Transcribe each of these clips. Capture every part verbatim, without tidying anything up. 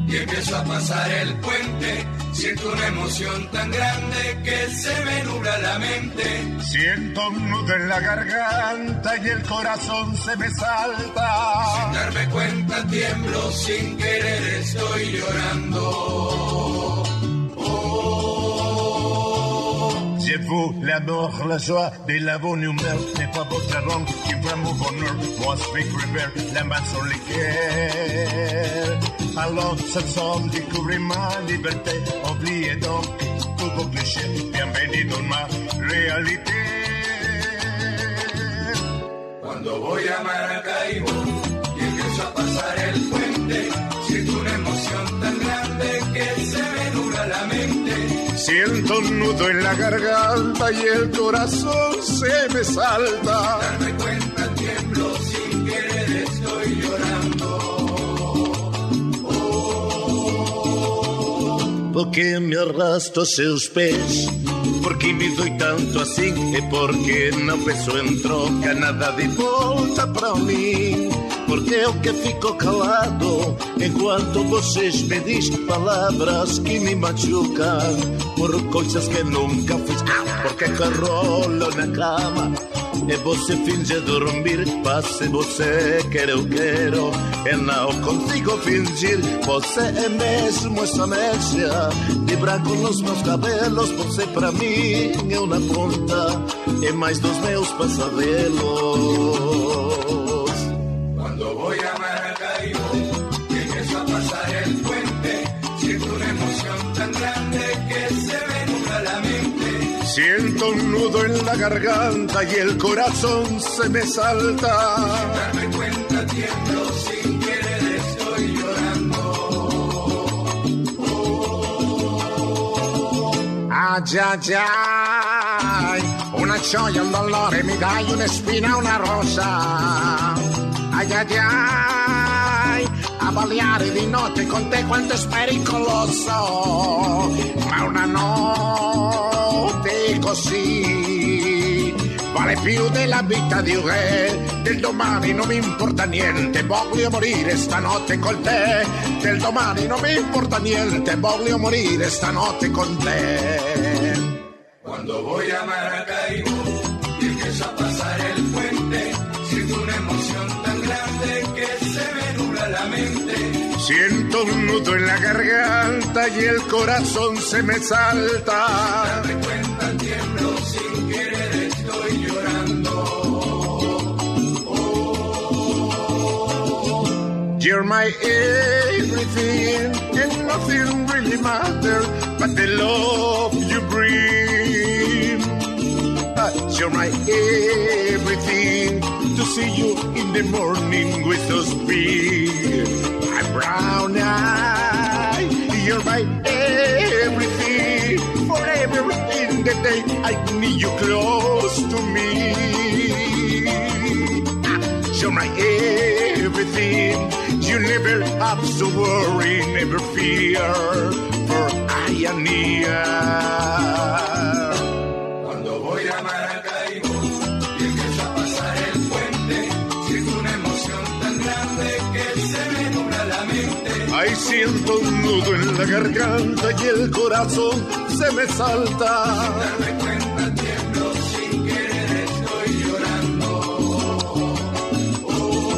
y empiezo a pasar el puente. Siento una emoción tan grande que se me nubla la mente. Siento un nudo en la garganta y el corazón se me salta. Sin darme cuenta tiemblo, sin querer estoy llorando. C'est vous, l'amour, la joie de la bonne humeur. N'est pas votre langue qui va mon bonheur. Moi, je préfère la main sur les cœurs. Alors, cette somme, découvrez ma liberté. Oubliez donc tous vos clichés. Bienvenue dans ma réalité. Cuando voy a Maracaibo y empiezo a pasar el puente, siento una emoción tan grande que se me nubla la mente. Siento un nudo en la garganta y el corazón se me salta. Darme cuenta tiemblo, sin querer estoy llorando. Oh. Porque me arrasto a seus pés, porque me doi tanto assim, e porque não penso em troca nada de volta para mim. Porque eu que fico calado enquanto vocês me dizem palavras que me machucam por coisas que nunca fiz. Porque que rolo na cama e você finge dormir, passe você quer eu quero e não consigo fingir. Você é mesmo essa mecha de branco nos meus cabelos. Você pra mim é uma ponta e mais dos meus pesadelos. Cuando voy a Maracaibo y empiezo a pasar el puente, siento una emoción tan grande que se me nubla la mente. Siento un nudo en la garganta y el corazón se me salta. Sin darme cuenta tiemblo, sin querer estoy llorando. Oh. Ay, ay, ay, una gioia, un dolore, mi dai una spina, una rosa. Ai ai ai, a ballare di notte con te quanto è pericoloso, ma una notte così vale più della vita di un re. Del domani non mi importa niente, voglio morire stanotte con te. Del domani non mi importa niente, voglio morire stanotte con te. Quando voy a Maracaibo y empiezo a pasar el puente, siento una emoción tan grande que se me nubla la mente. Siento un nudo en la garganta y el corazón se me salta. Sin darme cuenta tiemblo, sin querer estoy llorando. Oh. You're my everything and nothing really matters but the love you bring. You're my everything. To see you in the morning with those big brown eyes. You're my everything. Forever in the day I need you close to me. You're my everything. You never have to worry, never fear, for I am near. Cuando voy a Maracaibo y empiezo a pasar el puente, siento una emoción tan grande que se me nubla la mente. Ay, siento un nudo en la garganta y el corazón se me salta. Sin darme cuenta tiemblo, sin querer estoy llorando. Oh.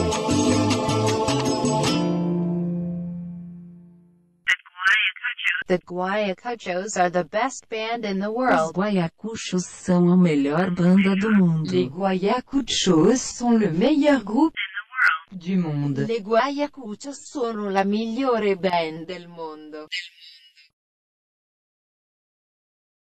The Guayacachos are the best band in the world. Os Guaiacuchos são a melhor banda do mundo. Les Guayacachos sont le meilleur groupe du monde. Les Guayacachos sono la migliore band del mondo.